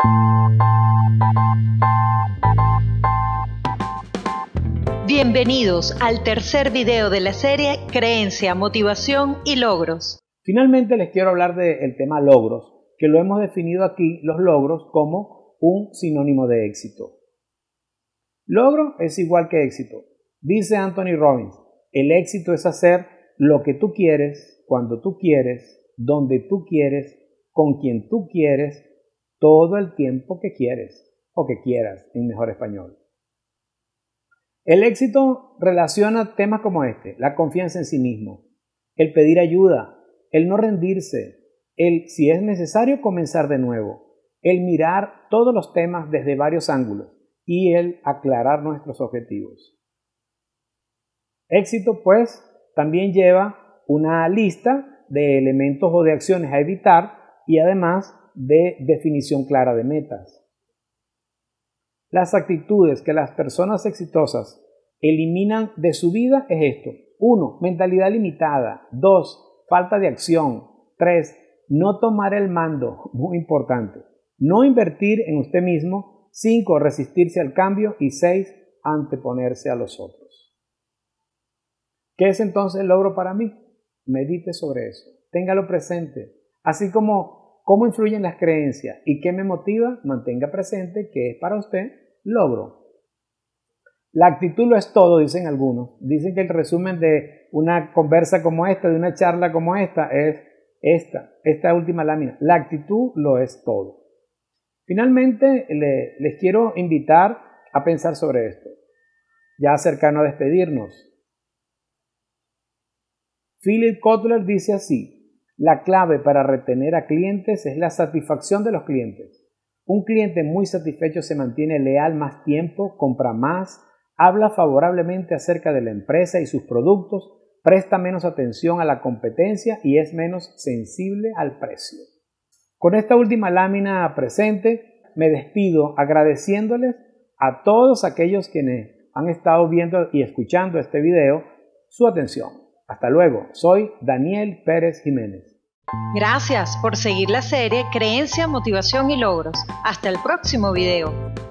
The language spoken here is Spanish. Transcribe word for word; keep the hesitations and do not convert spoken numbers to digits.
Bienvenidos al tercer video de la serie Creencia, Motivación y Logros. Finalmente les quiero hablar del tema logros, que lo hemos definido aquí, los logros, como un sinónimo de éxito. Logro es igual que éxito. Dice Anthony Robbins, el éxito es hacer lo que tú quieres, cuando tú quieres, donde tú quieres, con quien tú quieres, todo el tiempo que quieres, o que quieras, en mejor español. El éxito relaciona temas como este: la confianza en sí mismo, el pedir ayuda, el no rendirse, el, si es necesario, comenzar de nuevo, el mirar todos los temas desde varios ángulos y el aclarar nuestros objetivos. Éxito, pues, también lleva una lista de elementos o de acciones a evitar y además de definición clara de metas. Las actitudes que las personas exitosas eliminan de su vida es esto. uno. Mentalidad limitada. dos. Falta de acción. tres. No tomar el mando. Muy importante. No invertir en usted mismo. cinco. Resistirse al cambio. Y seis. Anteponerse a los otros. ¿Qué es entonces el logro para mí? Medite sobre eso. Téngalo presente. Así como cómo influyen las creencias y qué me motiva, mantenga presente que es para usted logro. La actitud lo es todo, dicen algunos. Dicen que el resumen de una conversa como esta, de una charla como esta, es esta, esta última lámina. La actitud lo es todo. Finalmente, le, les quiero invitar a pensar sobre esto, ya cercano a despedirnos. Philip Kotler dice así: la clave para retener a clientes es la satisfacción de los clientes. Un cliente muy satisfecho se mantiene leal más tiempo, compra más, habla favorablemente acerca de la empresa y sus productos, presta menos atención a la competencia y es menos sensible al precio. Con esta última lámina presente, me despido agradeciéndoles a todos aquellos quienes han estado viendo y escuchando este video su atención. Hasta luego, soy Daniel Pérez Jiménez. Gracias por seguir la serie Creencia, Motivación y Logros. Hasta el próximo video.